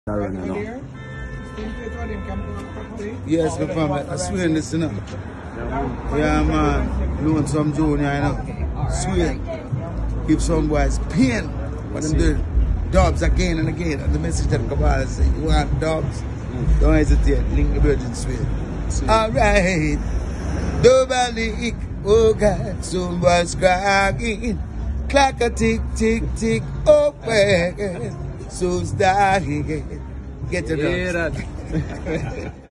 Yes, my family. I swear this, you know. Yeah, man. Doing some junior, you know. Swear. Give some boys pain. What them do? Dubs again and again. And the message that come out and say, you want dubs? Don't hesitate. Link the Virgin Sweet. Alright. Double oh God, some boys crying. Clock a tick, tick, tick, open. So starting. Get it up.